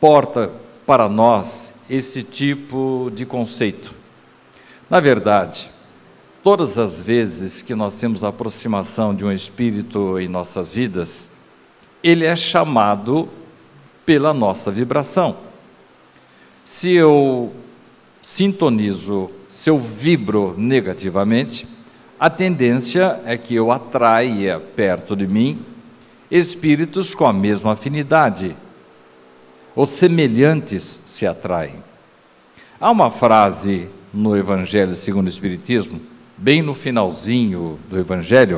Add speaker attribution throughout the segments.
Speaker 1: importa para nós esse tipo de conceito? Na verdade, todas as vezes que nós temos a aproximação de um espírito em nossas vidas, ele é chamado pela nossa vibração. Se eu sintonizo, se eu vibro negativamente, a tendência é que eu atraia perto de mim espíritos com a mesma afinidade. Os semelhantes se atraem. Há uma frase no Evangelho segundo o Espiritismo, bem no finalzinho do Evangelho,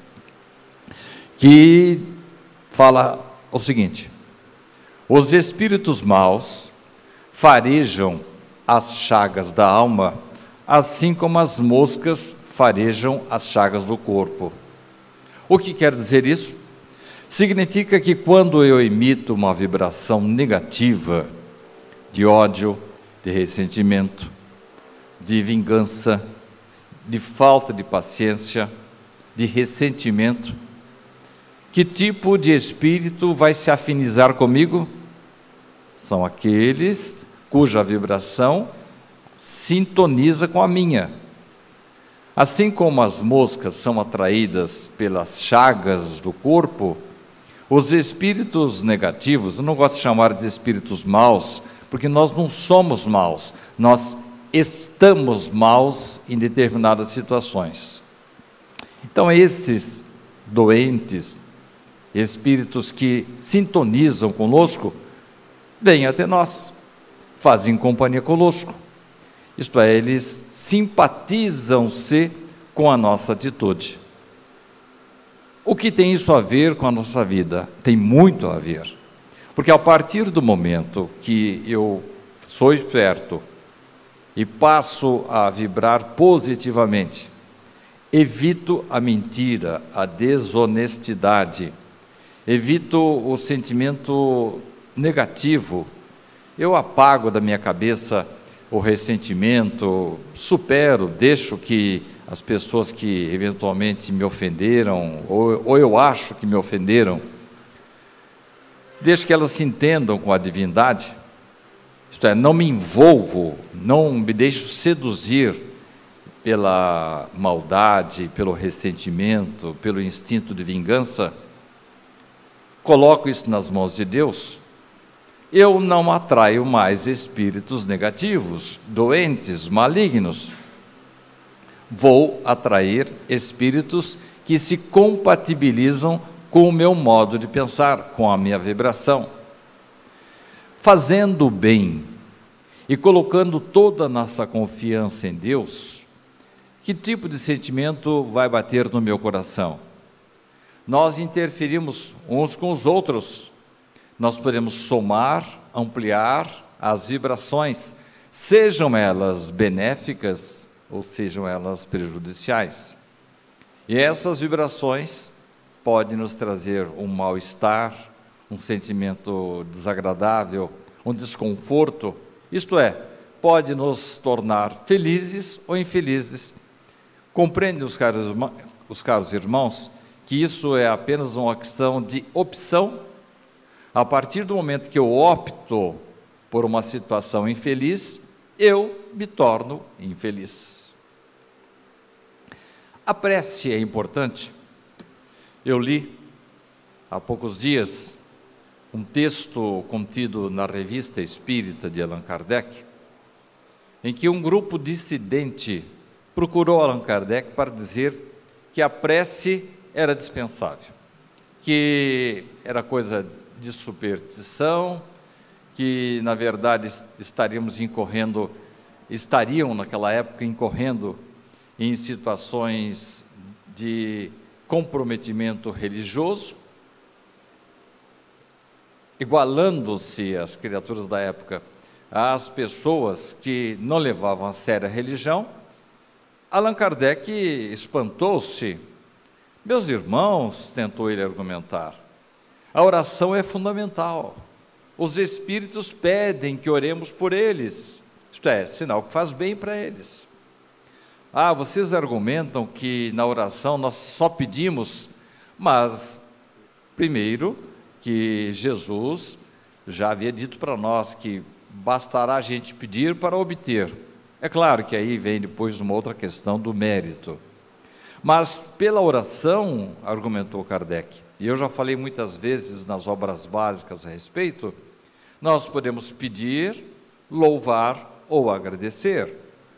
Speaker 1: que fala o seguinte: os espíritos maus farejam as chagas da alma, assim como as moscas farejam as chagas do corpo. O que quer dizer isso? Significa que quando eu emito uma vibração negativa, de ódio, de ressentimento, de vingança, de falta de paciência, de ressentimento, que tipo de espírito vai se afinizar comigo? São aqueles cuja vibração sintoniza com a minha. Assim como as moscas são atraídas pelas chagas do corpo, os espíritos negativos, eu não gosto de chamar de espíritos maus, porque nós não somos maus, nós estamos maus em determinadas situações. Então, esses doentes, espíritos que sintonizam conosco, vêm até nós, fazem companhia conosco. Isto é, eles simpatizam-se com a nossa atitude. O que tem isso a ver com a nossa vida? Tem muito a ver. Porque a partir do momento que eu sou esperto e passo a vibrar positivamente, evito a mentira, a desonestidade, evito o sentimento negativo, eu apago da minha cabeça o ressentimento, supero, deixo que as pessoas que eventualmente me ofenderam, ou eu acho que me ofenderam, deixo que elas se entendam com a divindade, isto é, não me envolvo, não me deixo seduzir pela maldade, pelo ressentimento, pelo instinto de vingança, coloco isso nas mãos de Deus, eu não atraio mais espíritos negativos, doentes, malignos. Vou atrair espíritos que se compatibilizam com o meu modo de pensar, com a minha vibração. Fazendo o bem e colocando toda a nossa confiança em Deus, que tipo de sentimento vai bater no meu coração? Nós interferimos uns com os outros, nós podemos somar, ampliar as vibrações, sejam elas benéficas ou sejam elas prejudiciais. E essas vibrações podem nos trazer um mal-estar, um sentimento desagradável, um desconforto, isto é, pode nos tornar felizes ou infelizes. Compreendem os caros irmãos que isso é apenas uma questão de opção? A partir do momento que eu opto por uma situação infeliz, eu me torno infeliz. A prece é importante. Eu li há poucos dias um texto contido na Revista Espírita de Allan Kardec, em que um grupo dissidente procurou Allan Kardec para dizer que a prece era dispensável, que era coisa de superstição, que na verdade estariam naquela época incorrendo em situações de comprometimento religioso, igualando-se as criaturas da época às pessoas que não levavam a sério a religião. Allan Kardec espantou-se. Meus irmãos, tentou ele argumentar, a oração é fundamental. Os espíritos pedem que oremos por eles, isto é, sinal que faz bem para eles. Vocês argumentam que na oração nós só pedimos, mas primeiro que Jesus já havia dito para nós que bastará a gente pedir para obter. É claro que aí vem depois uma outra questão do mérito. Mas pela oração, argumentou Kardec, e eu já falei muitas vezes nas obras básicas a respeito, nós podemos pedir, louvar ou agradecer.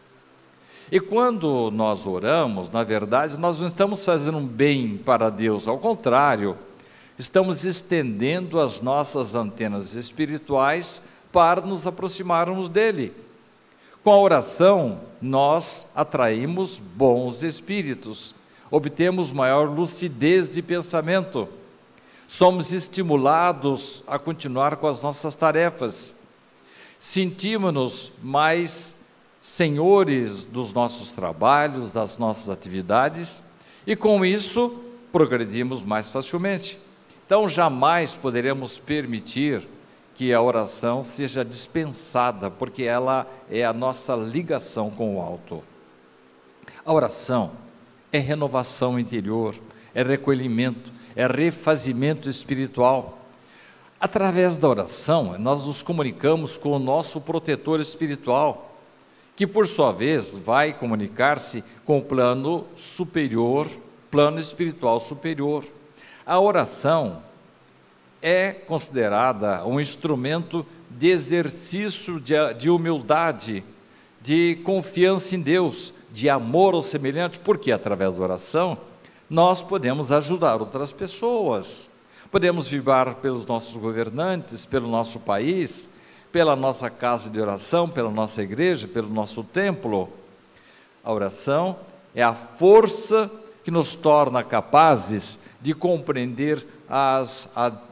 Speaker 1: E quando nós oramos, na verdade, nós não estamos fazendo um bem para Deus, ao contrário, estamos estendendo as nossas antenas espirituais para nos aproximarmos dele. Com a oração, nós atraímos bons espíritos, obtemos maior lucidez de pensamento, somos estimulados a continuar com as nossas tarefas, sentimos-nos mais senhores dos nossos trabalhos, das nossas atividades, e com isso progredimos mais facilmente. Então jamais poderemos permitir que a oração seja dispensada, porque ela é a nossa ligação com o alto. A oração é renovação interior, é recolhimento, é refazimento espiritual. Através da oração, nós nos comunicamos com o nosso protetor espiritual, que por sua vez vai comunicar-se com o plano superior, plano espiritual superior. A oração é considerada um instrumento de exercício de humildade, de confiança em Deus, de amor ao semelhante, porque através da oração nós podemos ajudar outras pessoas, podemos vibrar pelos nossos governantes, pelo nosso país, pela nossa casa de oração, pela nossa igreja, pelo nosso templo. A oração é a força que nos torna capazes de compreender as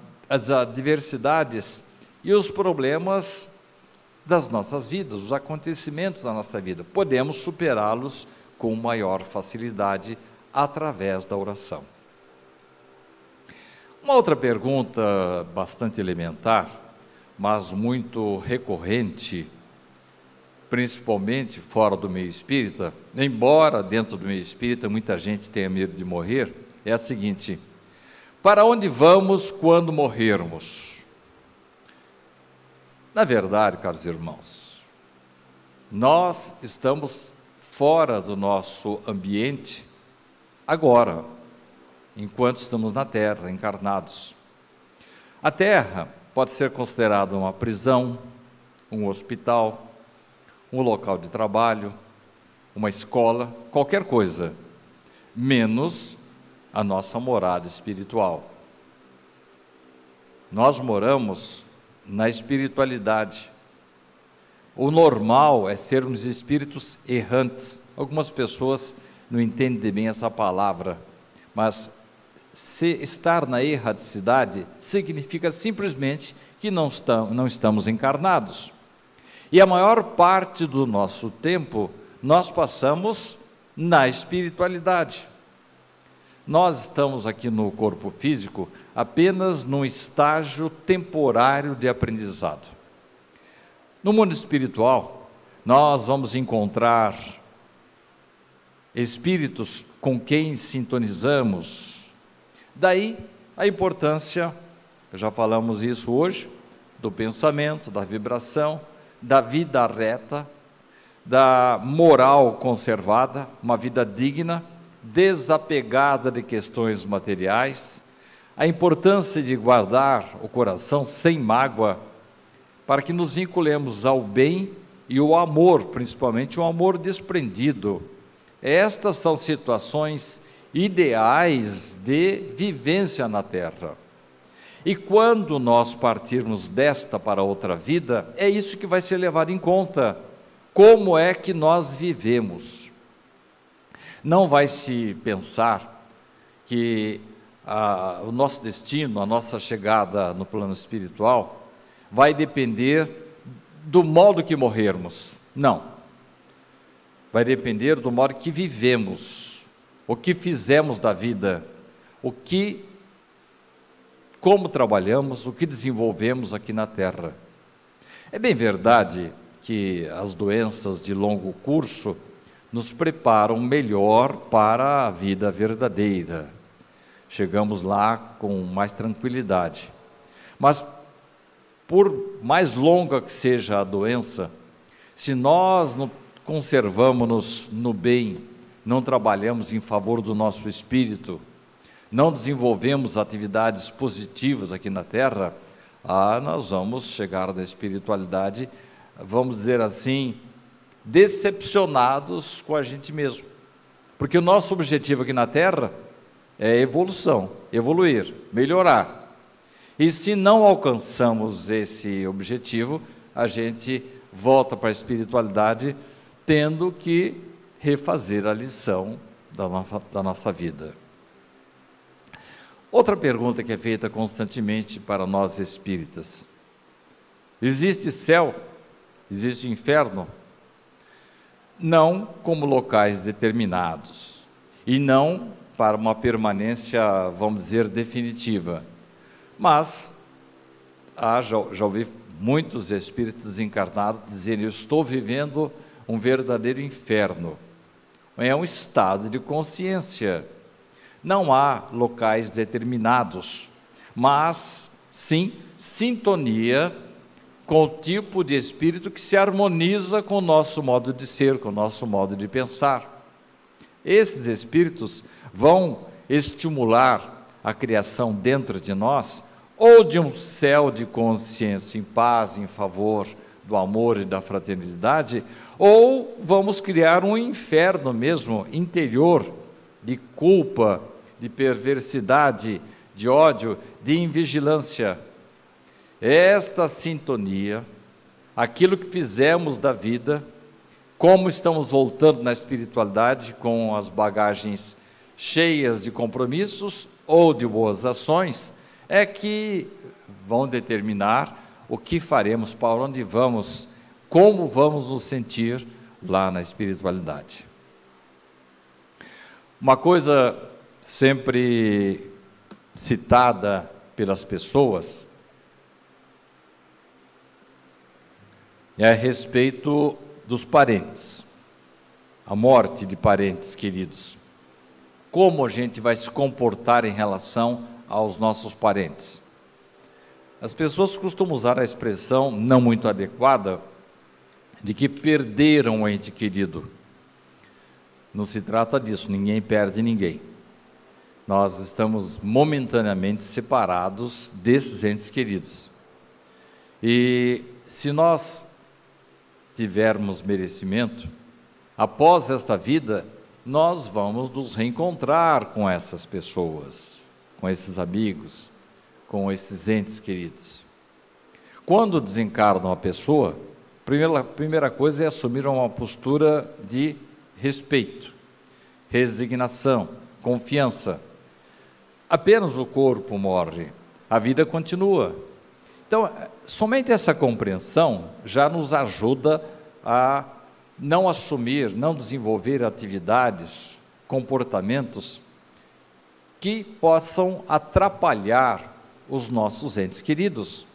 Speaker 1: adversidades e os problemas das nossas vidas, os acontecimentos da nossa vida. Podemos superá-los com maior facilidade através da oração. Uma outra pergunta bastante elementar, mas muito recorrente, principalmente fora do meio espírita, embora dentro do meio espírita muita gente tenha medo de morrer, é a seguinte: para onde vamos quando morrermos? Na verdade, caros irmãos, nós estamos fora do nosso ambiente agora, enquanto estamos na Terra, encarnados. A Terra pode ser considerada uma prisão, um hospital, um local de trabalho, uma escola, qualquer coisa, menos a nossa morada espiritual. Nós moramos na espiritualidade. O normal é sermos espíritos errantes. Algumas pessoas não entendem bem essa palavra, mas se estar na erraticidade significa simplesmente que não estamos encarnados. E a maior parte do nosso tempo nós passamos na espiritualidade. Nós estamos aqui no corpo físico apenas num estágio temporário de aprendizado. No mundo espiritual, nós vamos encontrar espíritos com quem sintonizamos. Daí a importância, já falamos isso hoje, do pensamento, da vibração, da vida reta, da moral conservada, uma vida digna, desapegada de questões materiais, a importância de guardar o coração sem mágoa, para que nos vinculemos ao bem e ao amor, principalmente o amor desprendido. Estas são situações ideais de vivência na Terra. E quando nós partirmos desta para outra vida, é isso que vai ser levado em conta. Como é que nós vivemos? Não vai se pensar que o nosso destino, a nossa chegada no plano espiritual, vai depender do modo que morrermos. Não. Vai depender do modo que vivemos, o que fizemos da vida, como trabalhamos, o que desenvolvemos aqui na Terra. É bem verdade que as doenças de longo curso nos preparam melhor para a vida verdadeira. Chegamos lá com mais tranquilidade. Mas, por mais longa que seja a doença, se nós não conservamos-nos no bem, não trabalhamos em favor do nosso espírito, não desenvolvemos atividades positivas aqui na Terra, nós vamos chegar na espiritualidade, vamos dizer assim, decepcionados com a gente mesmo. Porque o nosso objetivo aqui na Terra é evolução, evoluir, melhorar. E se não alcançamos esse objetivo, a gente volta para a espiritualidade tendo que refazer a lição da nossa vida. Outra pergunta que é feita constantemente para nós espíritas: existe céu? Existe inferno? Não como locais determinados, e não para uma permanência, vamos dizer, definitiva. Mas, já ouvi muitos espíritos encarnados dizerem: eu estou vivendo um verdadeiro inferno. É um estado de consciência. Não há locais determinados, mas sim sintonia com o tipo de espírito que se harmoniza com o nosso modo de ser, com o nosso modo de pensar. Esses espíritos vão estimular a criação dentro de nós, ou de um céu de consciência em paz, em favor do amor e da fraternidade, ou vamos criar um inferno mesmo, interior, de culpa, de perversidade, de ódio, de invigilância. Esta sintonia, aquilo que fizemos da vida, como estamos voltando na espiritualidade com as bagagens cheias de compromissos ou de boas ações, é que vão determinar o que faremos, para onde vamos, como vamos nos sentir lá na espiritualidade. Uma coisa sempre citada pelas pessoas é a respeito dos parentes, a morte de parentes queridos. Como a gente vai se comportar em relação aos nossos parentes? As pessoas costumam usar a expressão não muito adequada de que perderam o ente querido. Não se trata disso, ninguém perde ninguém. Nós estamos momentaneamente separados desses entes queridos. E se nós tivermos merecimento, após esta vida, nós vamos nos reencontrar com essas pessoas, com esses amigos, com esses entes queridos. Quando desencarna uma pessoa, a primeira coisa é assumir uma postura de respeito, resignação, confiança. Apenas o corpo morre, a vida continua. Então, somente essa compreensão já nos ajuda a não assumir, não desenvolver atividades, comportamentos que possam atrapalhar os nossos entes queridos.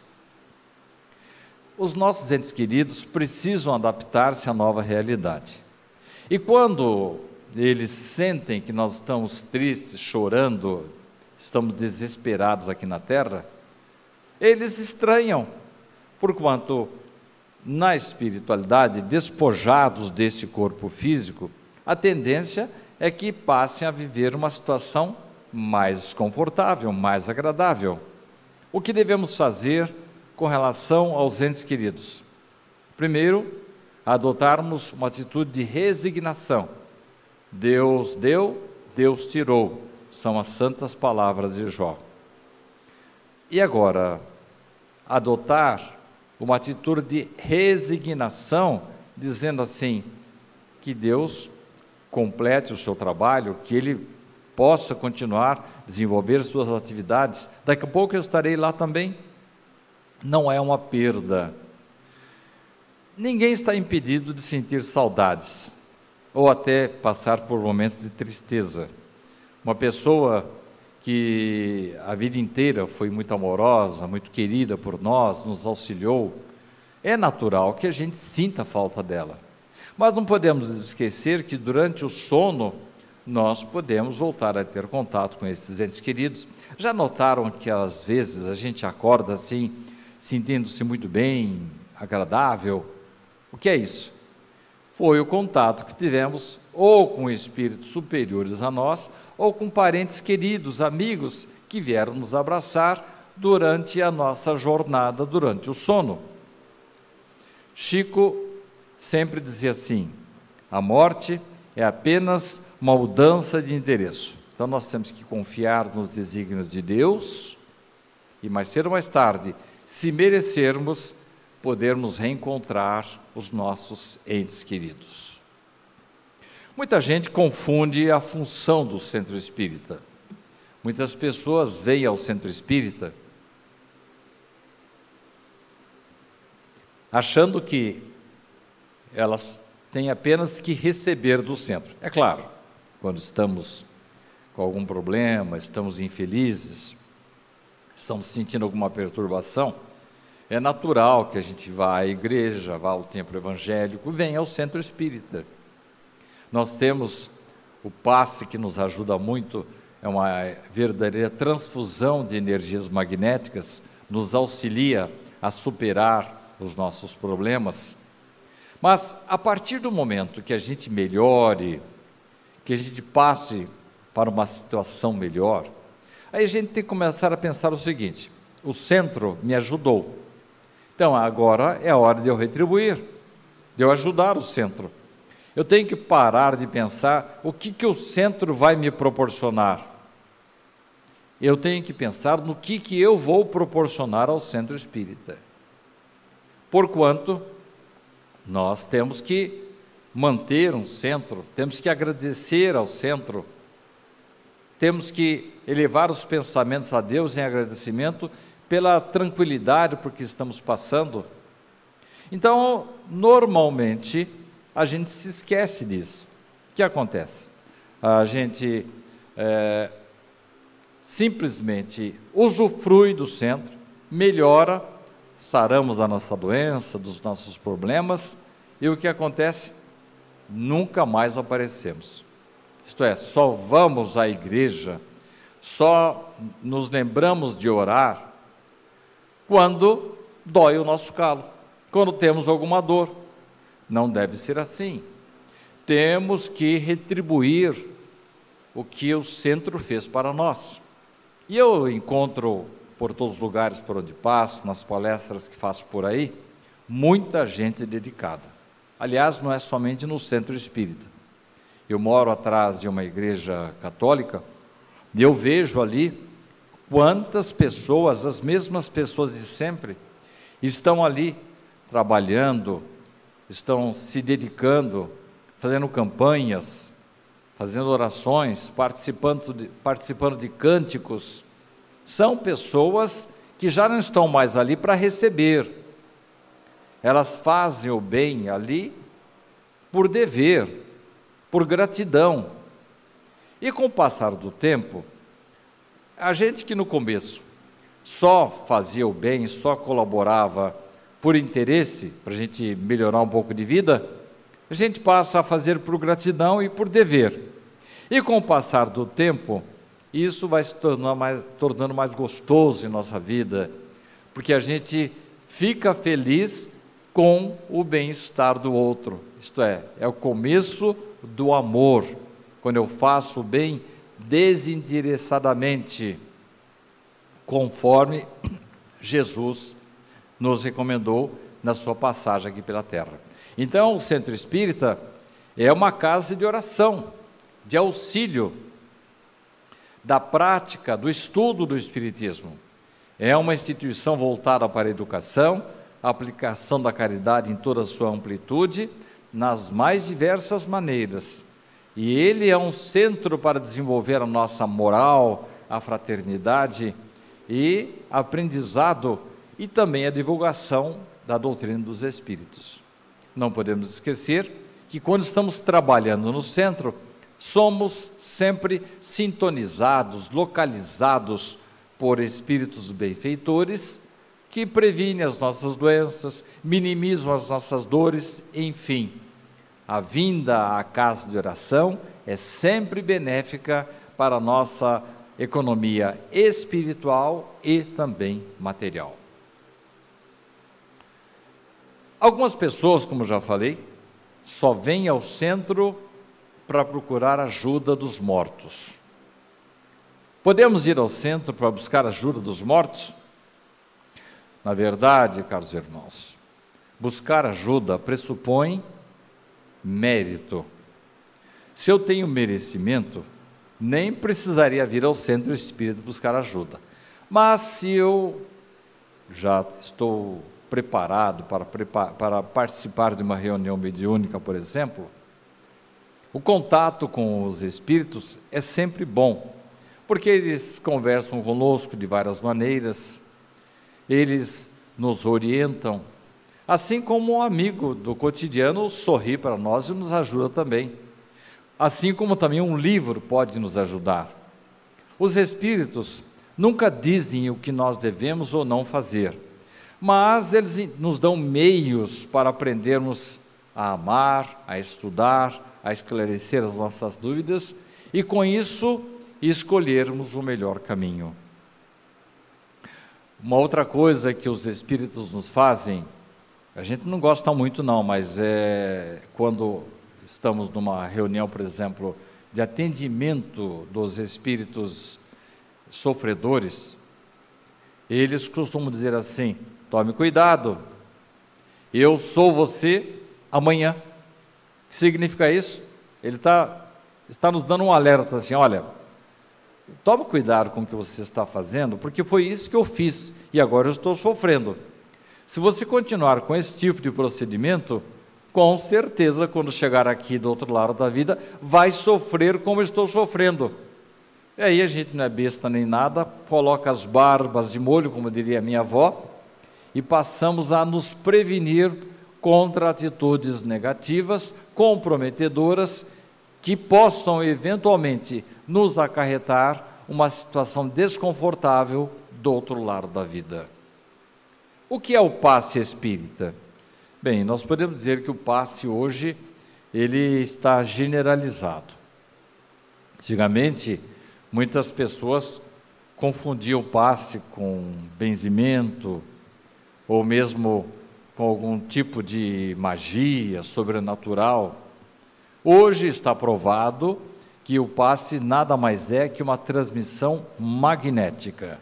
Speaker 1: Os nossos entes queridos precisam adaptar-se à nova realidade. E quando eles sentem que nós estamos tristes, chorando, estamos desesperados aqui na Terra, eles estranham, porquanto na espiritualidade, despojados desse corpo físico, a tendência é que passem a viver uma situação mais confortável, mais agradável. O que devemos fazer com relação aos entes queridos? Primeiro, adotarmos uma atitude de resignação. Deus deu, Deus tirou, são as santas palavras de Jó. E agora, adotar uma atitude de resignação, dizendo assim, que Deus complete o seu trabalho, que Ele possa continuar, desenvolver suas atividades, daqui a pouco eu estarei lá também. Não é uma perda. Ninguém está impedido de sentir saudades, ou até passar por momentos de tristeza. Uma pessoa que a vida inteira foi muito amorosa, muito querida por nós, nos auxiliou, é natural que a gente sinta a falta dela. Mas não podemos esquecer que durante o sono, nós podemos voltar a ter contato com esses entes queridos. Já notaram que às vezes a gente acorda assim, sentindo-se muito bem, agradável. O que é isso? Foi o contato que tivemos ou com espíritos superiores a nós, ou com parentes queridos, amigos, que vieram nos abraçar durante a nossa jornada, durante o sono. Chico sempre dizia assim: a morte é apenas uma mudança de endereço. Então nós temos que confiar nos desígnios de Deus e mais cedo ou mais tarde, se merecermos, podermos reencontrar os nossos entes queridos. Muita gente confunde a função do centro espírita. Muitas pessoas vêm ao centro espírita achando que elas têm apenas que receber do centro. É claro, quando estamos com algum problema, estamos infelizes, estamos sentindo alguma perturbação, é natural que a gente vá à igreja, vá ao templo evangélico, venha ao centro espírita. Nós temos o passe que nos ajuda muito, é uma verdadeira transfusão de energias magnéticas, nos auxilia a superar os nossos problemas. Mas a partir do momento que a gente melhore, que a gente passe para uma situação melhor, aí a gente tem que começar a pensar o seguinte: o centro me ajudou, então agora é a hora de eu retribuir, de eu ajudar o centro. Eu tenho que parar de pensar o que o centro vai me proporcionar. Eu tenho que pensar no que eu vou proporcionar ao centro espírita. Porquanto nós temos que manter um centro, temos que agradecer ao centro, temos que elevar os pensamentos a Deus em agradecimento pela tranquilidade por que estamos passando. Então, normalmente, a gente se esquece disso. O que acontece? A gente simplesmente usufrui do centro, melhora, saramos a nossa doença, dos nossos problemas, e o que acontece? Nunca mais aparecemos. Isto é, só vamos à igreja, só nos lembramos de orar quando dói o nosso calo, quando temos alguma dor. Não deve ser assim. Temos que retribuir o que o centro fez para nós. E eu encontro por todos os lugares por onde passo, nas palestras que faço por aí, muita gente dedicada. Aliás, não é somente no centro espírita. Eu moro atrás de uma igreja católica e eu vejo ali quantas pessoas, as mesmas pessoas de sempre, estão ali trabalhando, estão se dedicando, fazendo campanhas, fazendo orações, participando de cânticos. São pessoas que já não estão mais ali para receber. Elas fazem o bem ali por dever, por gratidão. E com o passar do tempo, a gente que no começo só fazia o bem, só colaborava por interesse, para a gente melhorar um pouco de vida, a gente passa a fazer por gratidão e por dever. E com o passar do tempo, isso vai se tornando mais gostoso em nossa vida, porque a gente fica feliz com o bem-estar do outro. Isto é o começo do amor, quando eu faço o bem desinteressadamente, conforme Jesus nos recomendou na sua passagem aqui pela terra. Então, o Centro Espírita é uma casa de oração, de auxílio da prática, do estudo do Espiritismo. É uma instituição voltada para a educação, a aplicação da caridade em toda a sua amplitude, nas mais diversas maneiras. E ele é um centro para desenvolver a nossa moral, a fraternidade e aprendizado, e também a divulgação da doutrina dos Espíritos. Não podemos esquecer que quando estamos trabalhando no centro, somos sempre sintonizados, localizados por espíritos benfeitores que previnem as nossas doenças, minimizam as nossas dores, enfim. A vinda à casa de oração é sempre benéfica para a nossa economia espiritual e também material. Algumas pessoas, como já falei, só vêm ao centro para procurar ajuda dos mortos. Podemos ir ao centro para buscar ajuda dos mortos? Na verdade, caros irmãos, buscar ajuda pressupõe mérito. Se eu tenho merecimento, nem precisaria vir ao centro espírita buscar ajuda. Mas se eu já estou preparado para participar de uma reunião mediúnica, por exemplo, o contato com os espíritos é sempre bom, porque eles conversam conosco de várias maneiras, eles nos orientam, assim como um amigo do cotidiano sorri para nós e nos ajuda também, assim como também um livro pode nos ajudar. Os espíritos nunca dizem o que nós devemos ou não fazer, mas eles nos dão meios para aprendermos a amar, a estudar, a esclarecer as nossas dúvidas e com isso escolhermos o melhor caminho. Uma outra coisa que os espíritos nos fazem, a gente não gosta muito não, mas quando estamos numa reunião, por exemplo, de atendimento dos espíritos sofredores, eles costumam dizer assim: tome cuidado, eu sou você amanhã. O que significa isso? Ele está nos dando um alerta assim: olha, tome cuidado com o que você está fazendo, porque foi isso que eu fiz e agora eu estou sofrendo. Se você continuar com esse tipo de procedimento, com certeza, quando chegar aqui do outro lado da vida, vai sofrer como eu estou sofrendo. E aí a gente não é besta nem nada, coloca as barbas de molho, como diria minha avó, e passamos a nos prevenir contra atitudes negativas, comprometedoras, que possam eventualmente nos acarretar uma situação desconfortável do outro lado da vida. O que é o passe espírita? Bem, nós podemos dizer que o passe hoje, ele está generalizado. Antigamente, muitas pessoas confundiam o passe com benzimento, ou mesmo com algum tipo de magia sobrenatural. Hoje está provado que o passe nada mais é que uma transmissão magnética.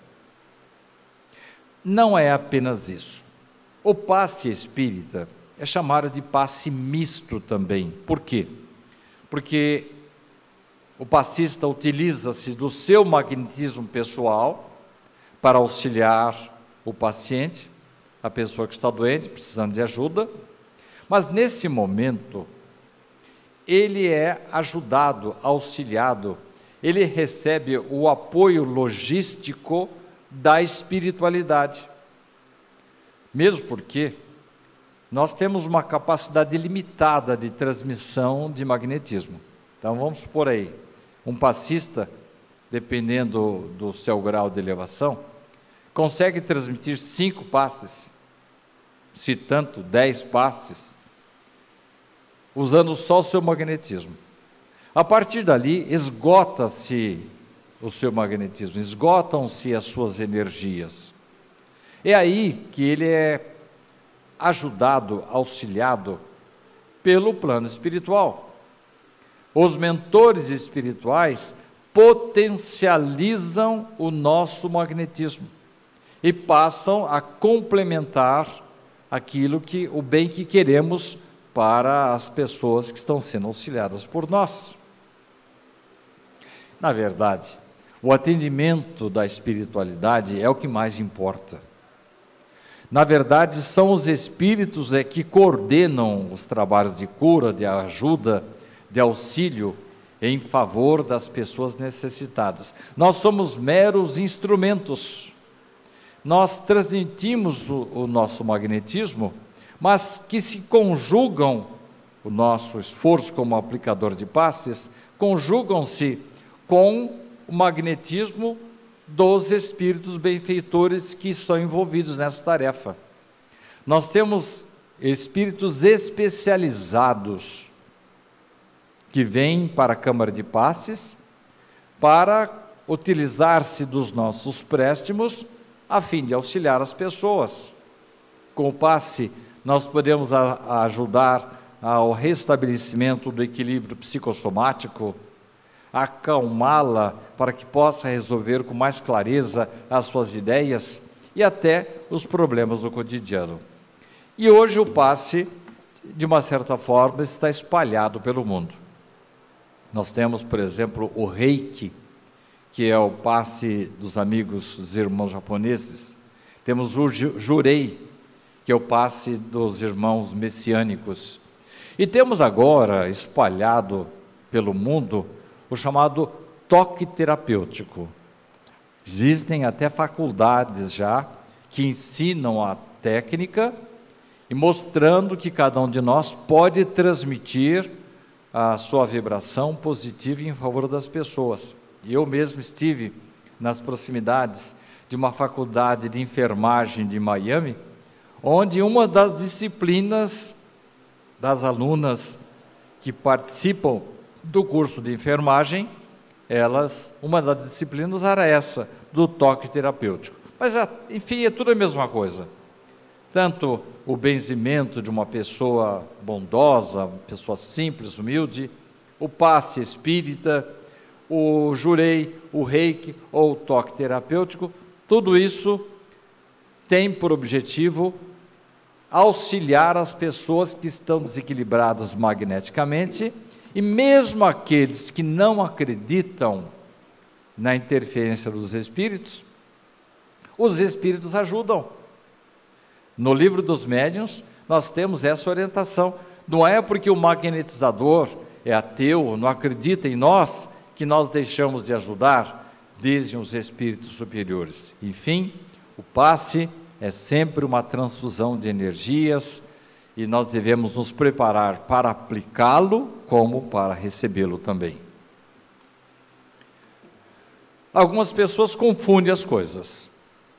Speaker 1: Não é apenas isso. O passe espírita é chamado de passe misto também. Por quê? Porque o passista utiliza-se do seu magnetismo pessoal para auxiliar o paciente, a pessoa que está doente, precisando de ajuda, mas nesse momento ele é ajudado, auxiliado, ele recebe o apoio logístico da espiritualidade. Mesmo porque nós temos uma capacidade limitada de transmissão de magnetismo. Então vamos supor aí, um passista, dependendo do seu grau de elevação, consegue transmitir 5 passes, se tanto 10 passes, usando só o seu magnetismo. A partir dali, esgota-se o seu magnetismo, esgotam-se as suas energias. É aí que ele é ajudado, auxiliado pelo plano espiritual. Os mentores espirituais potencializam o nosso magnetismo e passam a complementar o bem que queremos para as pessoas que estão sendo auxiliadas por nós. Na verdade, o atendimento da espiritualidade é o que mais importa. Na verdade, são os espíritos que coordenam os trabalhos de cura, de ajuda, de auxílio em favor das pessoas necessitadas. Nós somos meros instrumentos. Nós transmitimos o nosso magnetismo, mas que se conjugam, o nosso esforço como aplicador de passes, conjugam-se com o magnetismo dos espíritos benfeitores que são envolvidos nessa tarefa. Nós temos espíritos especializados que vêm para a Câmara de Passes para utilizar-se dos nossos préstimos a fim de auxiliar as pessoas. Com o passe, nós podemos ajudar ao restabelecimento do equilíbrio psicossomático, acalmá-la para que possa resolver com mais clareza as suas ideias e até os problemas do cotidiano. E hoje o passe, de uma certa forma, está espalhado pelo mundo. Nós temos, por exemplo, o Reiki, que é o passe dos amigos, dos irmãos japoneses. Temos o Jurei, que é o passe dos irmãos messiânicos. E temos agora, espalhado pelo mundo, o chamado toque terapêutico. Existem até faculdades já que ensinam a técnica e mostrando que cada um de nós pode transmitir a sua vibração positiva em favor das pessoas. Eu mesmo estive nas proximidades de uma faculdade de enfermagem de Miami, onde uma das disciplinas das alunas que participam do curso de enfermagem, uma das disciplinas era essa, do toque terapêutico. Mas, enfim, é tudo a mesma coisa. Tanto o benzimento de uma pessoa bondosa, pessoa simples, humilde, o passe espírita, o jurei, o reiki ou o toque terapêutico, tudo isso tem por objetivo auxiliar as pessoas que estão desequilibradas magneticamente, e mesmo aqueles que não acreditam na interferência dos espíritos, os espíritos ajudam. No livro dos médiuns, nós temos essa orientação. Não é porque o magnetizador é ateu, não acredita em nós, que nós deixamos de ajudar, dizem os espíritos superiores. Enfim, o passe é sempre uma transfusão de energias e nós devemos nos preparar para aplicá-lo como para recebê-lo também. Algumas pessoas confundem as coisas.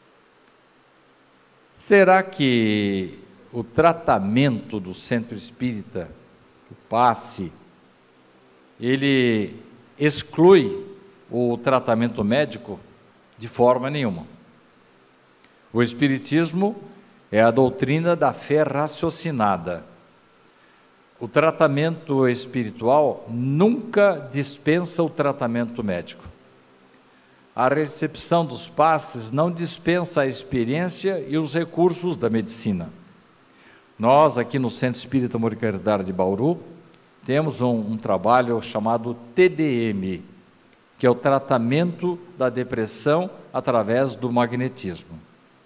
Speaker 1: Será que o tratamento do centro espírita, o passe, ele exclui o tratamento médico? De forma nenhuma. O espiritismo é a doutrina da fé raciocinada. O tratamento espiritual nunca dispensa o tratamento médico. A recepção dos passes não dispensa a experiência e os recursos da medicina. Nós, aqui no Centro Espírita Amor e Caridade de Bauru, temos um trabalho chamado TDM, que é o tratamento da depressão através do magnetismo.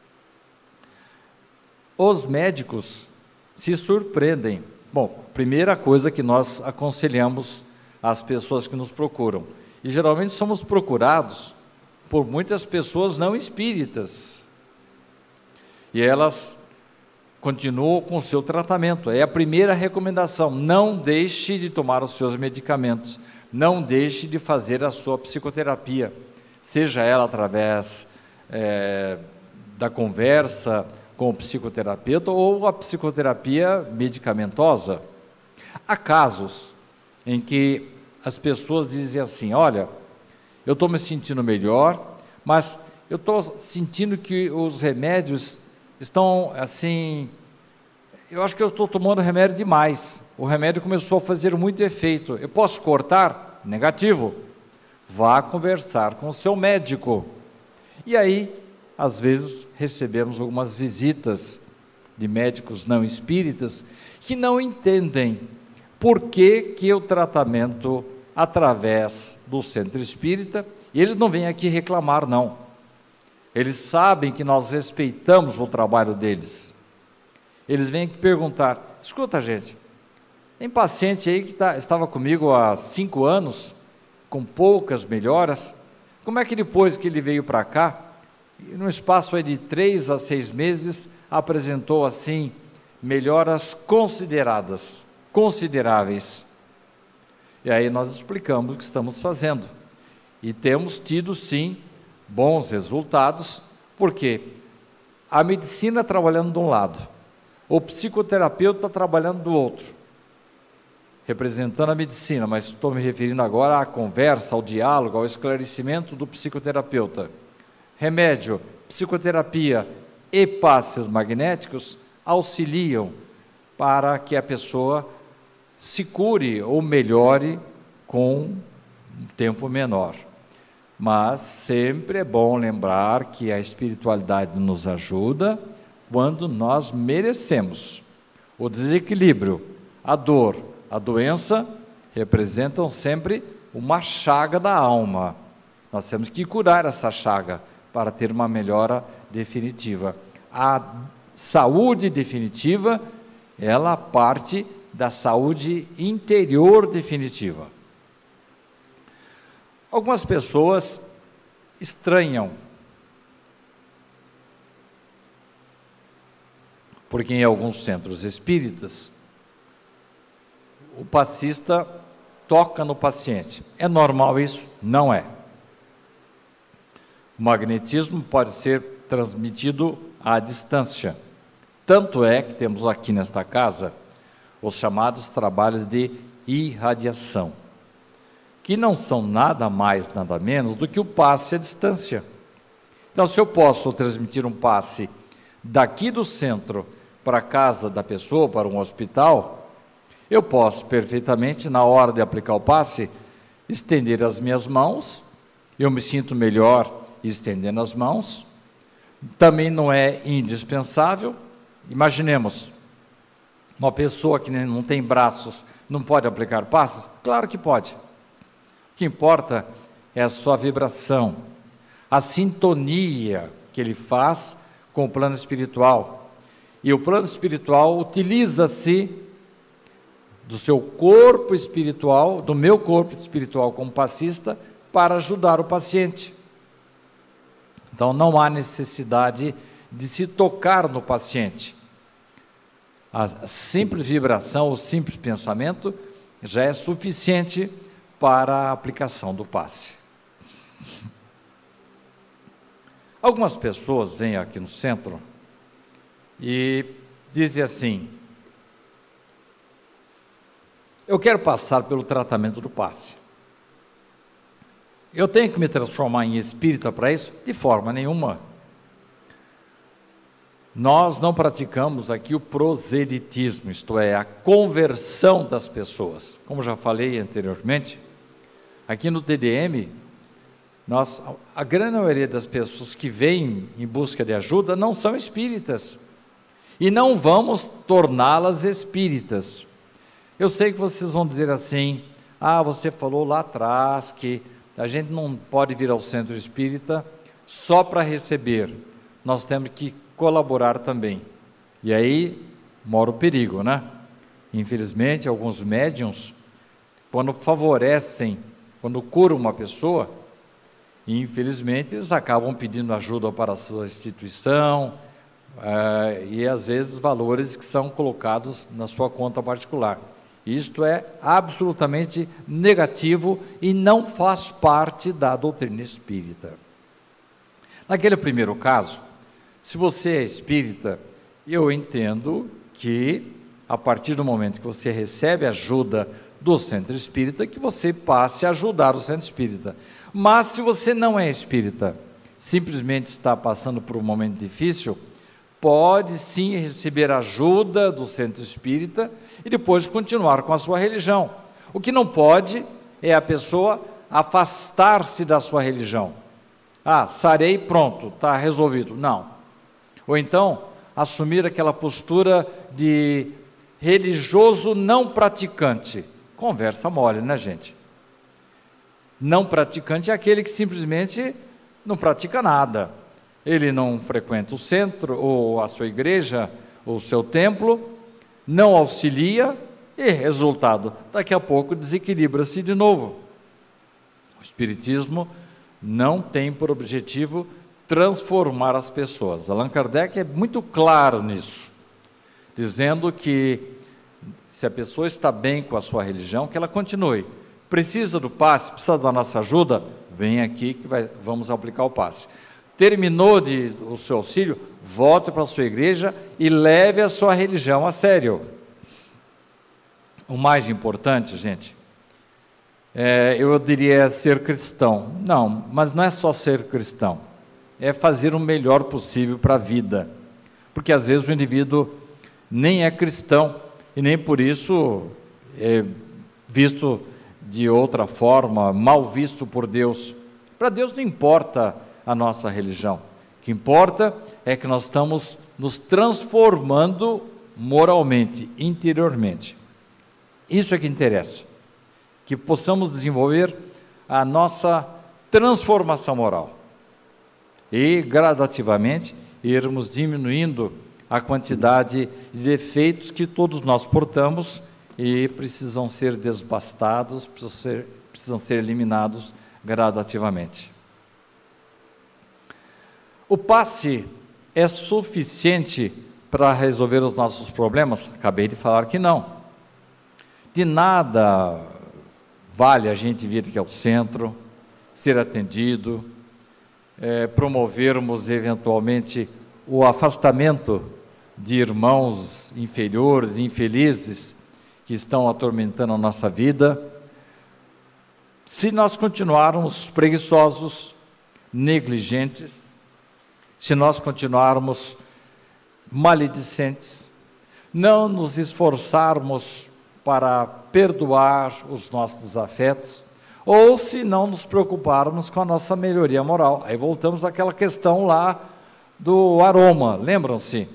Speaker 1: Os médicos se surpreendem. Bom, primeira coisa que nós aconselhamos às pessoas que nos procuram, e geralmente somos procurados por muitas pessoas não espíritas, e elas continuam com o seu tratamento. É a primeira recomendação: não deixe de tomar os seus medicamentos, não deixe de fazer a sua psicoterapia, seja ela através da conversa com o psicoterapeuta ou a psicoterapia medicamentosa. Há casos em que as pessoas dizem assim: olha, eu estou me sentindo melhor, mas eu estou sentindo que os remédios estão assim, eu acho que eu estou tomando remédio demais, o remédio começou a fazer muito efeito, eu posso cortar? Negativo. Vá conversar com o seu médico. E aí, às vezes, recebemos algumas visitas de médicos não espíritas que não entendem por que o tratamento através do centro espírita, e eles não vêm aqui reclamar, não. Eles sabem que nós respeitamos o trabalho deles. Eles vêm aqui perguntar: escuta, gente, tem paciente aí que estava comigo há 5 anos, com poucas melhoras, como é que depois que ele veio para cá, no espaço de 3 a 6 meses, apresentou assim melhoras consideráveis? E aí nós explicamos o que estamos fazendo. E temos tido, sim, bons resultados, porque a medicina trabalhando de um lado, o psicoterapeuta trabalhando do outro, representando a medicina, mas estou me referindo agora à conversa, ao diálogo, ao esclarecimento do psicoterapeuta. Remédio, psicoterapia e passes magnéticos auxiliam para que a pessoa se cure ou melhore com um tempo menor. Mas sempre é bom lembrar que a espiritualidade nos ajuda quando nós merecemos. O desequilíbrio, a dor, a doença representam sempre uma chaga da alma. Nós temos que curar essa chaga para ter uma melhora definitiva. A saúde definitiva, ela parte da saúde interior definitiva. Algumas pessoas estranham, porque em alguns centros espíritas, o passista toca no paciente. É normal isso? Não é. O magnetismo pode ser transmitido à distância. Tanto é que temos aqui nesta casa os chamados trabalhos de irradiação, que não são nada mais, nada menos do que o passe à distância. Então, se eu posso transmitir um passe daqui do centro para a casa da pessoa, para um hospital, eu posso perfeitamente, na hora de aplicar o passe, estender as minhas mãos, eu me sinto melhor estendendo as mãos. Também não é indispensável. Imaginemos, uma pessoa que não tem braços, não pode aplicar passes? Claro que pode. O que importa é a sua vibração, a sintonia que ele faz com o plano espiritual. E o plano espiritual utiliza-se do seu corpo espiritual, do meu corpo espiritual como passista, para ajudar o paciente. Então não há necessidade de se tocar no paciente. A simples vibração, o simples pensamento já é suficiente para a aplicação do passe. Algumas pessoas vêm aqui no centro e dizem assim: eu quero passar pelo tratamento do passe. Eu tenho que me transformar em espírita para isso? De forma nenhuma. Nós não praticamos aqui o proselitismo, isto é, a conversão das pessoas. Como já falei anteriormente, aqui no TDM, a grande maioria das pessoas que vêm em busca de ajuda não são espíritas. E não vamos torná-las espíritas. Eu sei que vocês vão dizer assim: você falou lá atrás que a gente não pode vir ao centro espírita só para receber, nós temos que colaborar também. E aí mora o perigo, né? Infelizmente, alguns médiuns, quando favorecem, quando curam uma pessoa, infelizmente eles acabam pedindo ajuda para a sua instituição, e às vezes valores que são colocados na sua conta particular. Isto é absolutamente negativo e não faz parte da doutrina espírita. Naquele primeiro caso, se você é espírita, eu entendo que a partir do momento que você recebe ajuda do centro espírita, que você passe a ajudar o centro espírita. Mas se você não é espírita, simplesmente está passando por um momento difícil, pode sim receber ajuda do centro espírita e depois continuar com a sua religião. O que não pode é a pessoa afastar-se da sua religião. Sarei, pronto, está resolvido. Não. Ou então, assumir aquela postura de religioso não praticante. Conversa mole, né, gente? Não praticante é aquele que simplesmente não pratica nada. Ele não frequenta o centro, ou a sua igreja, ou o seu templo, não auxilia e, resultado, daqui a pouco desequilibra-se de novo. O Espiritismo não tem por objetivo transformar as pessoas. Allan Kardec é muito claro nisso, dizendo que se a pessoa está bem com a sua religião, que ela continue. Precisa do passe, precisa da nossa ajuda? Vem aqui que vamos aplicar o passe. Terminou o seu auxílio, volte para a sua igreja e leve a sua religião a sério. O mais importante, gente, eu diria ser cristão. Não, mas não é só ser cristão, é fazer o melhor possível para a vida. Porque às vezes o indivíduo nem é cristão, e nem por isso é visto de outra forma, mal visto por Deus. Para Deus não importa a nossa religião. O que importa é que nós estamos nos transformando moralmente, interiormente. Isso é que interessa. Que possamos desenvolver a nossa transformação moral. E, gradativamente, irmos diminuindo a quantidade de defeitos que todos nós portamos e precisam ser desbastados, precisam ser eliminados gradativamente. O passe é suficiente para resolver os nossos problemas? Acabei de falar que não. De nada vale a gente vir aqui ao centro, ser atendido, promovermos eventualmente o afastamento de irmãos inferiores, infelizes, que estão atormentando a nossa vida, se nós continuarmos preguiçosos, negligentes, se nós continuarmos maledicentes, não nos esforçarmos para perdoar os nossos afetos, ou se não nos preocuparmos com a nossa melhoria moral. Aí voltamos àquela questão lá do aroma, lembram-se?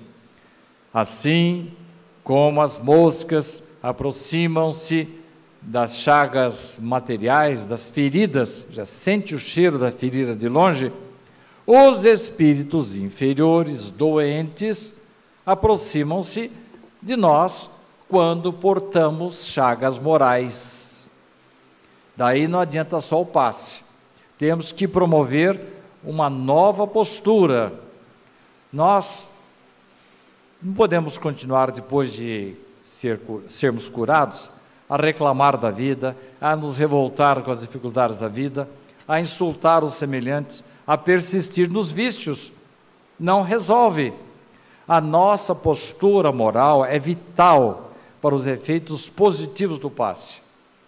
Speaker 1: Assim como as moscas aproximam-se das chagas materiais, das feridas, já sente o cheiro da ferida de longe, os espíritos inferiores, doentes, aproximam-se de nós quando portamos chagas morais. Daí não adianta só o passe. Temos que promover uma nova postura. Nós não podemos continuar, depois de sermos curados, a reclamar da vida, a nos revoltar com as dificuldades da vida, a insultar os semelhantes, a persistir nos vícios. Não resolve. A nossa postura moral é vital para os efeitos positivos do passe.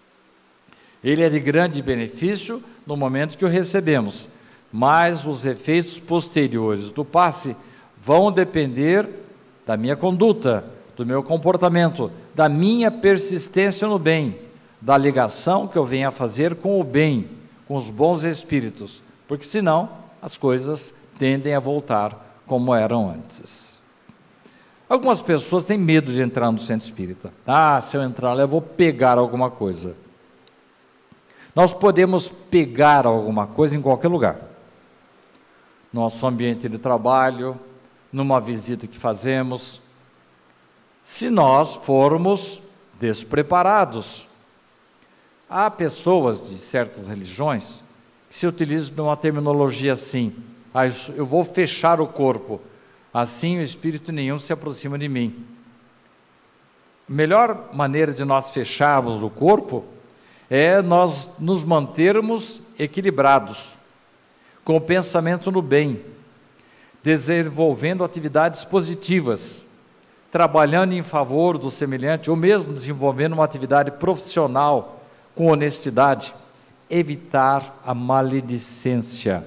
Speaker 1: Ele é de grande benefício no momento que o recebemos, mas os efeitos posteriores do passe vão depender da minha conduta, do meu comportamento, da minha persistência no bem, da ligação que eu venho a fazer com o bem, com os bons espíritos, porque senão as coisas tendem a voltar como eram antes. Algumas pessoas têm medo de entrar no centro espírita. Se eu entrar lá eu vou pegar alguma coisa. Nós podemos pegar alguma coisa em qualquer lugar. Nosso ambiente de trabalho, numa visita que fazemos, se nós formos despreparados. Há pessoas de certas religiões que se utilizam de uma terminologia assim: eu vou fechar o corpo, assim o espírito nenhum se aproxima de mim. A melhor maneira de nós fecharmos o corpo é nós nos mantermos equilibrados, com o pensamento no bem, desenvolvendo atividades positivas, trabalhando em favor do semelhante, ou mesmo desenvolvendo uma atividade profissional com honestidade, evitar a maledicência,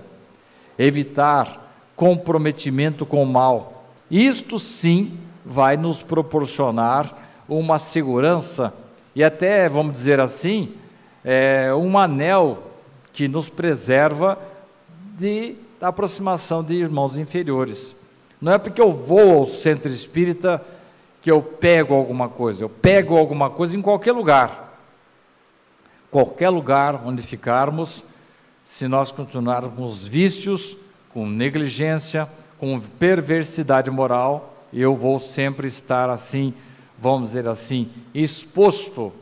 Speaker 1: evitar comprometimento com o mal. Isto sim vai nos proporcionar uma segurança e até, vamos dizer assim, um anel que nos preserva da aproximação de irmãos inferiores. Não é porque eu vou ao centro espírita que eu pego alguma coisa. Eu pego alguma coisa em qualquer lugar. Qualquer lugar onde ficarmos, se nós continuarmos vícios, com negligência, com perversidade moral, eu vou sempre estar assim, vamos dizer assim, exposto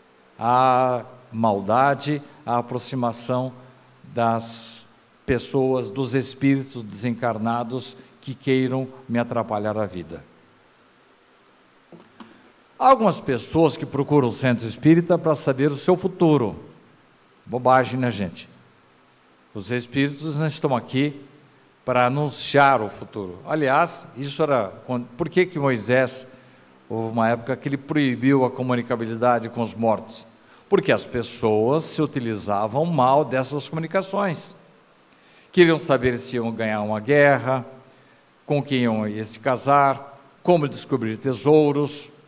Speaker 1: à maldade, à aproximação das pessoas, dos espíritos desencarnados que queiram me atrapalhar a vida. Há algumas pessoas que procuram o centro espírita para saber o seu futuro. Bobagem, né, gente? Os espíritos não estão aqui para anunciar o futuro. Aliás, isso era... Por que Moisés, houve uma época que ele proibiu a comunicabilidade com os mortos? Porque as pessoas se utilizavam mal dessas comunicações. Queriam saber se iam ganhar uma guerra, com quem iam se casar, como descobrir tesouros.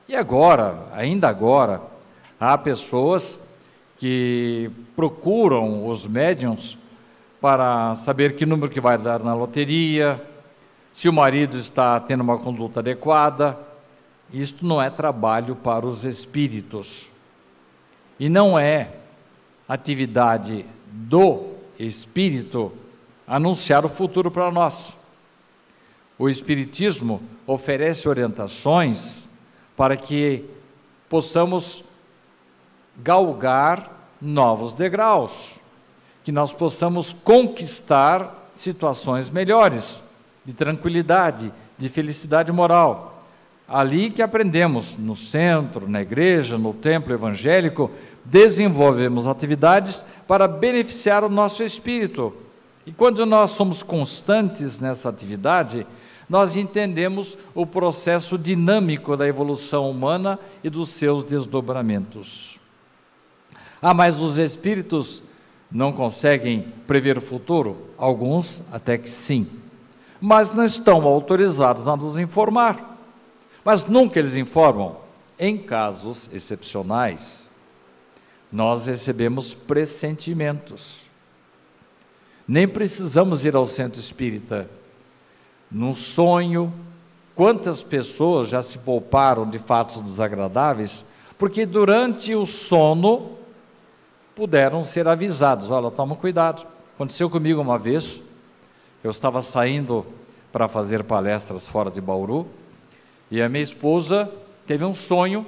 Speaker 1: E agora, ainda agora, há pessoas que procuram os médiuns para saber que número que vai dar na loteria, se o marido está tendo uma conduta adequada. Isto não é trabalho para os espíritos. E não é atividade do espírito anunciar o futuro para nós. O espiritismo oferece orientações para que possamos galgar novos degraus, que nós possamos conquistar situações melhores, de tranquilidade, de felicidade moral. Ali que aprendemos, no centro, na igreja, no templo evangélico, desenvolvemos atividades para beneficiar o nosso espírito. E quando nós somos constantes nessa atividade, nós entendemos o processo dinâmico da evolução humana e dos seus desdobramentos. Mas os espíritos não conseguem prever o futuro? Alguns até que sim, mas não estão autorizados a nos informar. Mas nunca eles informam. Em casos excepcionais, nós recebemos pressentimentos. Nem precisamos ir ao centro espírita. Num sonho, quantas pessoas já se pouparam de fatos desagradáveis, porque durante o sono puderam ser avisados: olha, toma cuidado. Aconteceu comigo uma vez, eu estava saindo para fazer palestras fora de Bauru, e a minha esposa teve um sonho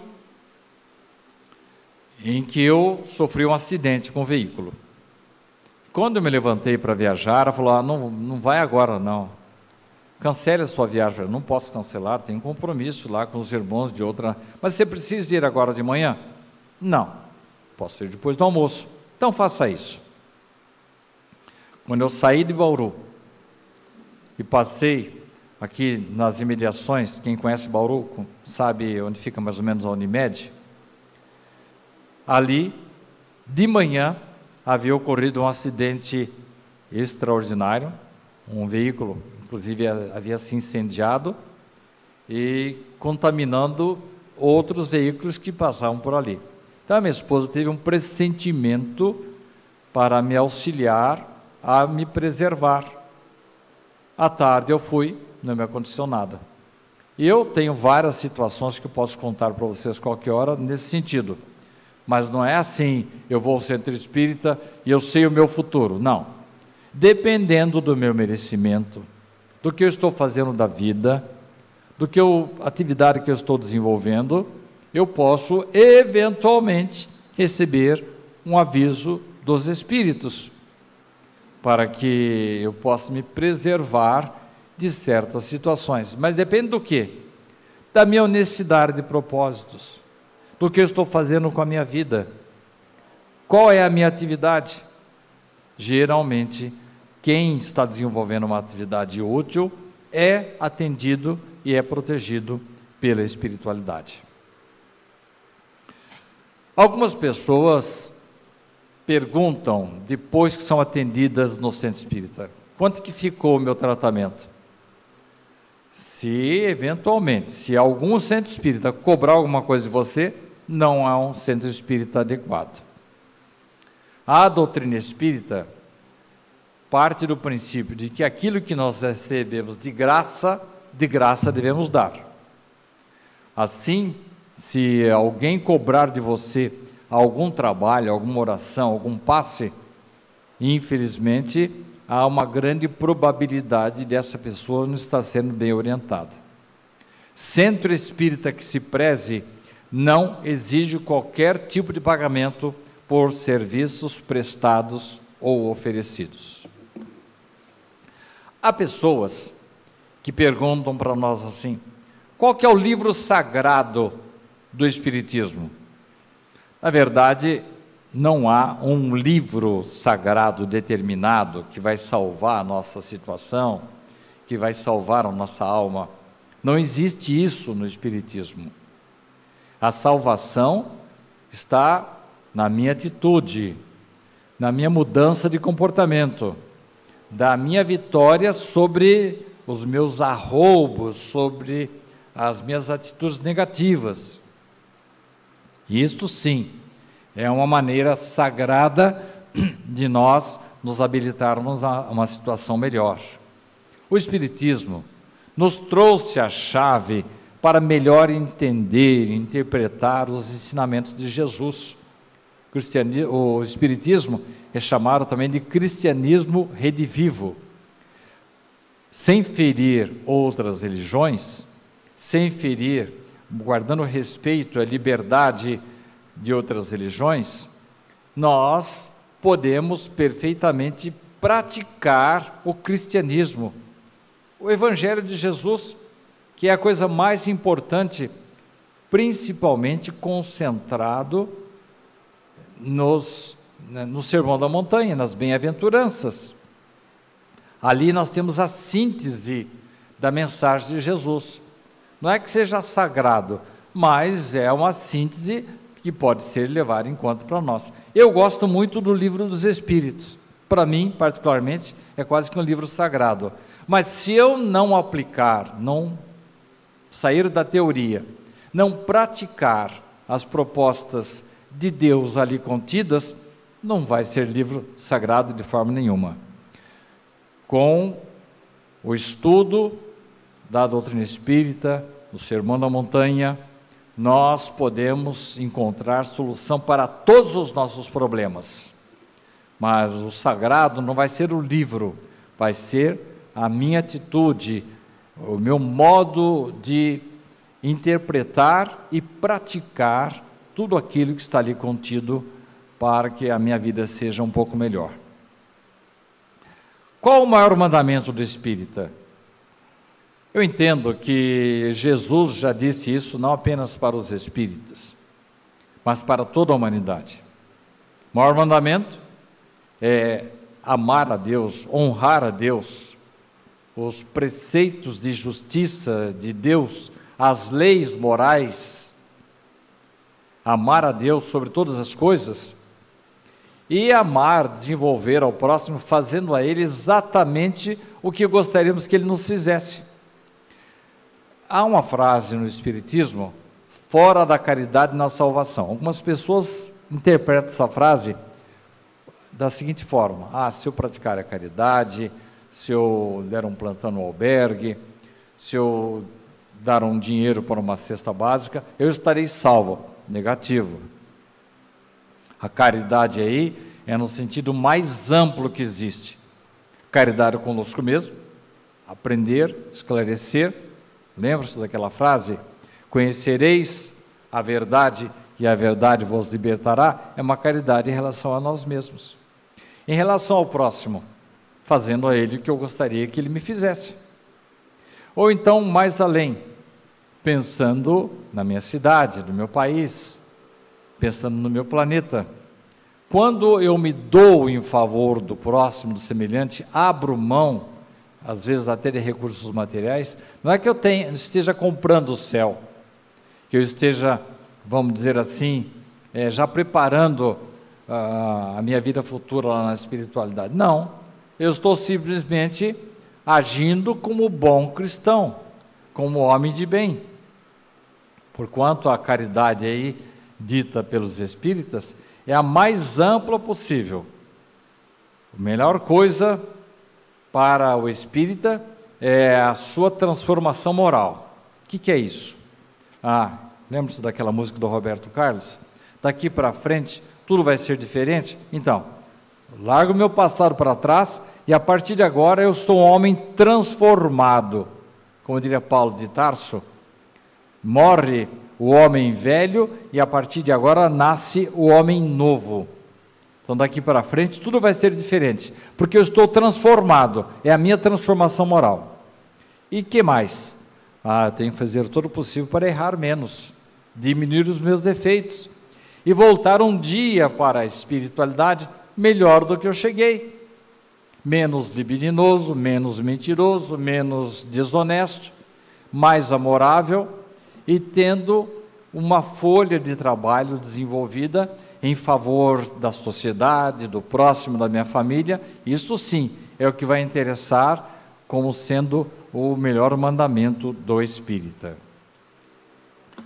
Speaker 1: em que eu sofri um acidente com o veículo. Quando eu me levantei para viajar, ela falou: não vai agora não. Cancele a sua viagem. Eu não posso cancelar, tenho um compromisso lá com os irmãos de outra. Mas você precisa ir agora de manhã? Não, posso ir depois do almoço. Então faça isso. Quando eu saí de Bauru e passei aqui nas imediações, quem conhece Bauru sabe onde fica mais ou menos a Unimed, ali, de manhã, havia ocorrido um acidente extraordinário, um veículo, inclusive, havia se incendiado e contaminando outros veículos que passavam por ali. Então, a minha esposa teve um pressentimento para me auxiliar a me preservar. À tarde eu fui, não me aconteceu nada. E eu tenho várias situações que eu posso contar para vocês qualquer hora nesse sentido. Mas não é assim, eu vou ao centro espírita e eu sei o meu futuro. Não. Dependendo do meu merecimento, do que eu estou fazendo da vida, atividade que eu estou desenvolvendo, eu posso, eventualmente, receber um aviso dos espíritos, para que eu possa me preservar de certas situações. Mas depende do quê? Da minha honestidade de propósitos, do que eu estou fazendo com a minha vida. Qual é a minha atividade? Geralmente, quem está desenvolvendo uma atividade útil é atendido e é protegido pela espiritualidade. Algumas pessoas perguntam, depois que são atendidas no centro espírita: quanto que ficou o meu tratamento? Se eventualmente, se algum centro espírita cobrar alguma coisa de você, não há um centro espírita adequado. A doutrina espírita parte do princípio de que aquilo que nós recebemos de graça devemos dar. Assim, se alguém cobrar de você algum trabalho, alguma oração, algum passe, infelizmente, há uma grande probabilidade dessa pessoa não estar sendo bem orientada. Centro espírita que se preze não exige qualquer tipo de pagamento por serviços prestados ou oferecidos. Há pessoas que perguntam para nós assim: qual que é o livro sagrado do Espiritismo? Na verdade, não há um livro sagrado determinado que vai salvar a nossa situação, que vai salvar a nossa alma. Não existe isso no Espiritismo. A salvação está na minha atitude, na minha mudança de comportamento, da minha vitória sobre os meus arroubos, sobre as minhas atitudes negativas. E isto sim, é uma maneira sagrada de nós nos habilitarmos a uma situação melhor. O Espiritismo nos trouxe a chave para melhor entender e interpretar os ensinamentos de Jesus. O Espiritismo é chamado também de cristianismo redivivo. Sem ferir outras religiões, sem ferir, guardando respeito à liberdade de outras religiões, nós podemos perfeitamente praticar o cristianismo, o Evangelho de Jesus, que é a coisa mais importante, principalmente concentrado no Sermão da Montanha, nas bem-aventuranças. Ali nós temos a síntese da mensagem de Jesus. Não é que seja sagrado, mas é uma síntese que pode ser levada em conta para nós. Eu gosto muito do Livro dos Espíritos. Para mim, particularmente, é quase que um livro sagrado. Mas se eu não aplicar, não sair da teoria, não praticar as propostas de Deus ali contidas, não vai ser livro sagrado de forma nenhuma. Com o estudo da doutrina espírita, do Sermão da Montanha, nós podemos encontrar solução para todos os nossos problemas. Mas o sagrado não vai ser o livro, vai ser a minha atitude, o meu modo de interpretar e praticar tudo aquilo que está ali contido para que a minha vida seja um pouco melhor. Qual o maior mandamento do espírita? Eu entendo que Jesus já disse isso não apenas para os espíritas, mas para toda a humanidade. O maior mandamento é amar a Deus, honrar a Deus, os preceitos de justiça de Deus, as leis morais, amar a Deus sobre todas as coisas, e amar, desenvolver ao próximo, fazendo a ele exatamente o que gostaríamos que ele nos fizesse. Há uma frase no Espiritismo, fora da caridade na salvação. Algumas pessoas interpretam essa frase da seguinte forma: se eu praticar a caridade, se eu der um plantão no albergue, se eu dar um dinheiro para uma cesta básica, eu estarei salvo. Negativo. A caridade aí é no sentido mais amplo que existe. Caridade conosco mesmo, aprender, esclarecer. Lembra-se daquela frase? Conhecereis a verdade e a verdade vos libertará. É uma caridade em relação a nós mesmos. Em relação ao próximo, fazendo a ele o que eu gostaria que ele me fizesse. Ou então, mais além, pensando na minha cidade, no meu país, pensando no meu planeta. Quando eu me dou em favor do próximo, do semelhante, abro mão, às vezes até de recursos materiais, não é que eu esteja comprando o céu, que eu esteja, vamos dizer assim, já preparando a minha vida futura lá na espiritualidade. Não, eu estou simplesmente agindo como bom cristão, como homem de bem. Porquanto a caridade aí, dita pelos espíritas, é a mais ampla possível. A melhor coisa para o espírita é a sua transformação moral. O que é isso? Lembra-se daquela música do Roberto Carlos? Daqui para frente, tudo vai ser diferente? Então, largo o meu passado para trás e a partir de agora eu sou um homem transformado. Como diria Paulo de Tarso, morre o homem velho e a partir de agora nasce o homem novo. Então daqui para frente tudo vai ser diferente, porque eu estou transformado, é a minha transformação moral. E que mais? Eu tenho que fazer todo o possível para errar menos, diminuir os meus defeitos e voltar um dia para a espiritualidade melhor do que eu cheguei. Menos libidinoso, menos mentiroso, menos desonesto, mais amorável e tendo uma folha de trabalho desenvolvida em favor da sociedade, do próximo, da minha família. Isso sim é o que vai interessar como sendo o melhor mandamento do espírita.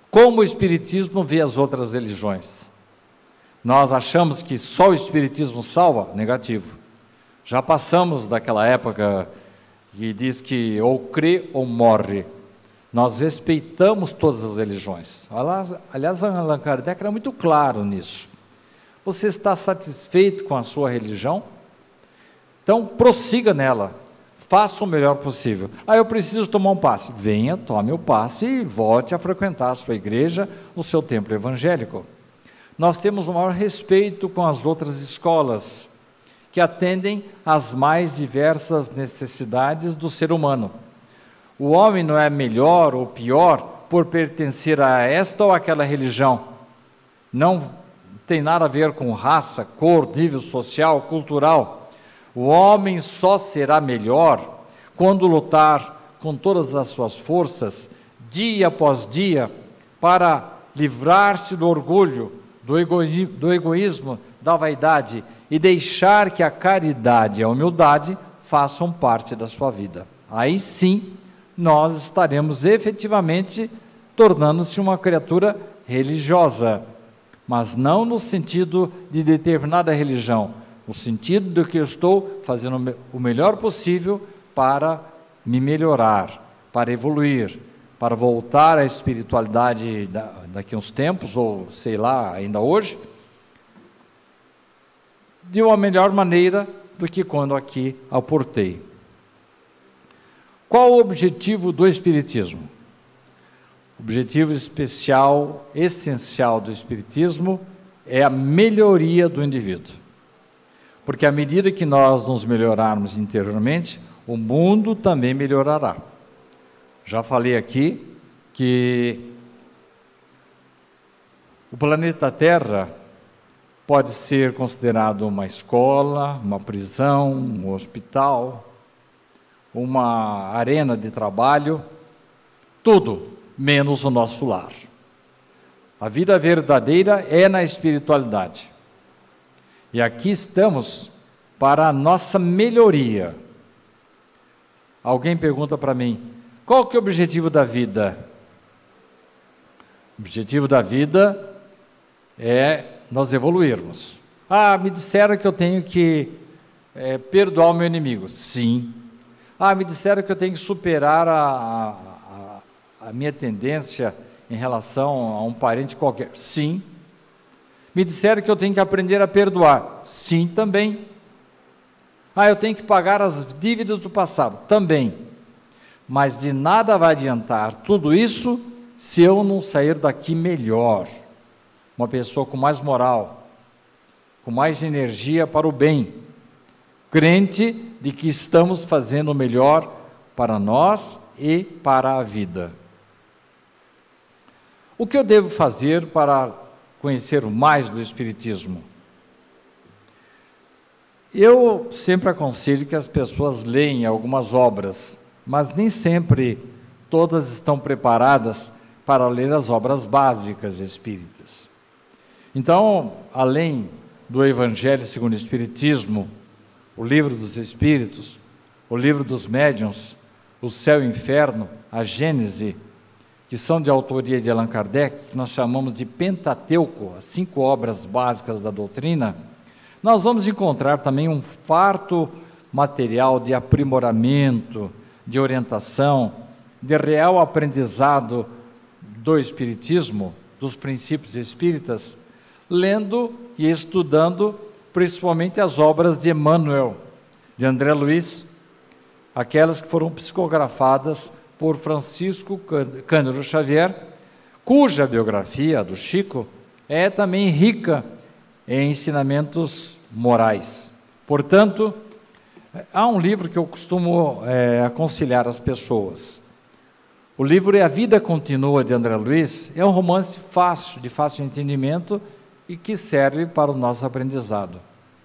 Speaker 1: Como o Espiritismo vê as outras religiões? Nós achamos que só o Espiritismo salva? Negativo. Já passamos daquela época que diz que ou crê ou morre. Nós respeitamos todas as religiões. Aliás, Allan Kardec era muito claro nisso. Você está satisfeito com a sua religião? Então, prossiga nela. Faça o melhor possível. Eu preciso tomar um passe. Venha, tome o passe e volte a frequentar a sua igreja, o seu templo evangélico. Nós temos o maior respeito com as outras escolas, que atendem às mais diversas necessidades do ser humano. O homem não é melhor ou pior por pertencer a esta ou aquela religião. Não tem nada a ver com raça, cor, nível social, cultural. O homem só será melhor quando lutar com todas as suas forças, dia após dia, para livrar-se do orgulho, do egoísmo, da vaidade e deixar que a caridade e a humildade façam parte da sua vida. Aí sim, nós estaremos efetivamente tornando-se uma criatura religiosa, mas não no sentido de determinada religião, no sentido de que eu estou fazendo o melhor possível para me melhorar, para evoluir, para voltar à espiritualidade daqui a uns tempos, ou sei lá, ainda hoje, de uma melhor maneira do que quando aqui aportei. Qual o objetivo do Espiritismo? O objetivo especial, essencial do Espiritismo é a melhoria do indivíduo. Porque à medida que nós nos melhorarmos interiormente, o mundo também melhorará. Já falei aqui que o planeta Terra pode ser considerado uma escola, uma prisão, um hospital, uma arena de trabalho, tudo menos o nosso lar. A vida verdadeira é na espiritualidade. E aqui estamos para a nossa melhoria. Alguém pergunta para mim, qual que é o objetivo da vida? O objetivo da vida é nós evoluirmos. Me disseram que eu tenho que perdoar o meu inimigo. Sim. Me disseram que eu tenho que superar a minha tendência em relação a um parente qualquer. Sim. Me disseram que eu tenho que aprender a perdoar. Sim, também. Eu tenho que pagar as dívidas do passado. Também. Mas de nada vai adiantar tudo isso se eu não sair daqui melhor. Uma pessoa com mais moral, com mais energia para o bem, crente de que estamos fazendo o melhor para nós e para a vida. O que eu devo fazer para conhecer mais do Espiritismo? Eu sempre aconselho que as pessoas leem algumas obras, mas nem sempre todas estão preparadas para ler as obras básicas espíritas. Então, além do Evangelho segundo o Espiritismo, o Livro dos Espíritos, o Livro dos Médiuns, o Céu e o Inferno, a Gênese, que são de autoria de Allan Kardec, que nós chamamos de Pentateuco, as 5 obras básicas da doutrina, nós vamos encontrar também um farto material de aprimoramento, de orientação, de real aprendizado do Espiritismo, dos princípios espíritas, lendo e estudando principalmente as obras de Emmanuel, de André Luiz, aquelas que foram psicografadas por Francisco Cândido Xavier, cuja biografia do Chico é também rica em ensinamentos morais. Portanto, há um livro que eu costumo aconselhar as pessoas. O livro é A Vida Continua, de André Luiz. É um romance fácil, de fácil entendimento e que serve para o nosso aprendizado.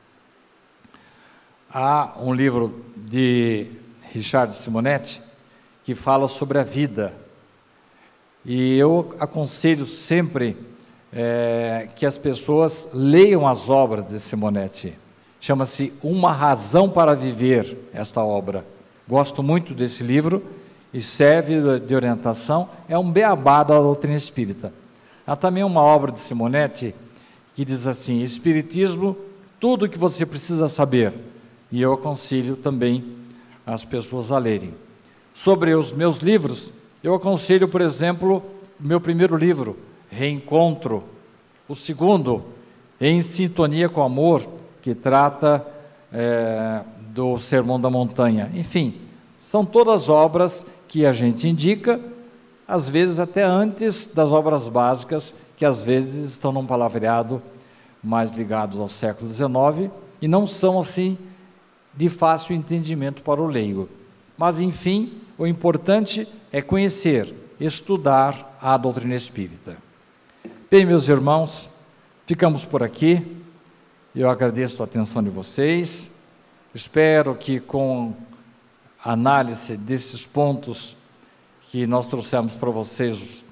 Speaker 1: Há um livro de Richard Simonetti que fala sobre a vida. E eu aconselho sempre que as pessoas leiam as obras de Simonetti. Chama-se Uma Razão para Viver, esta obra. Gosto muito desse livro e serve de orientação, é um beabá da doutrina espírita. Há também uma obra de Simonetti que diz assim: Espiritismo, tudo o que você precisa saber. E eu aconselho também as pessoas a lerem. Sobre os meus livros, eu aconselho, por exemplo, o meu primeiro livro, Reencontro. O segundo, Em Sintonia com o Amor, que trata do Sermão da Montanha. Enfim, são todas obras que a gente indica, às vezes até antes das obras básicas, que às vezes estão num palavreado mais ligados ao século XIX, e não são assim de fácil entendimento para o leigo. Mas, enfim, o importante é conhecer, estudar a doutrina espírita. Bem, meus irmãos, ficamos por aqui. Eu agradeço a atenção de vocês. Espero que com a análise desses pontos que nós trouxemos para vocês,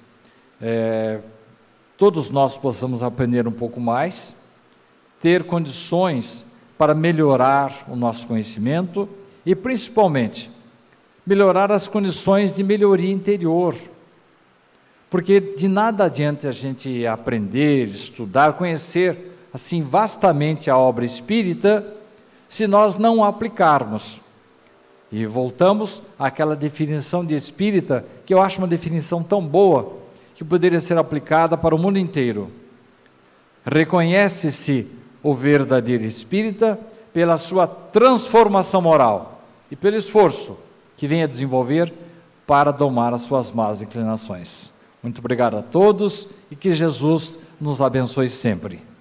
Speaker 1: todos nós possamos aprender um pouco mais, ter condições para melhorar o nosso conhecimento e, principalmente, melhorar as condições de melhoria interior. Porque de nada adianta a gente aprender, estudar, conhecer assim vastamente a obra espírita, se nós não a aplicarmos. E voltamos àquela definição de espírita, que eu acho uma definição tão boa, que poderia ser aplicada para o mundo inteiro. Reconhece-se o verdadeiro espírita pela sua transformação moral e pelo esforço que vem a desenvolver para domar as suas más inclinações. Muito obrigado a todos e que Jesus nos abençoe sempre.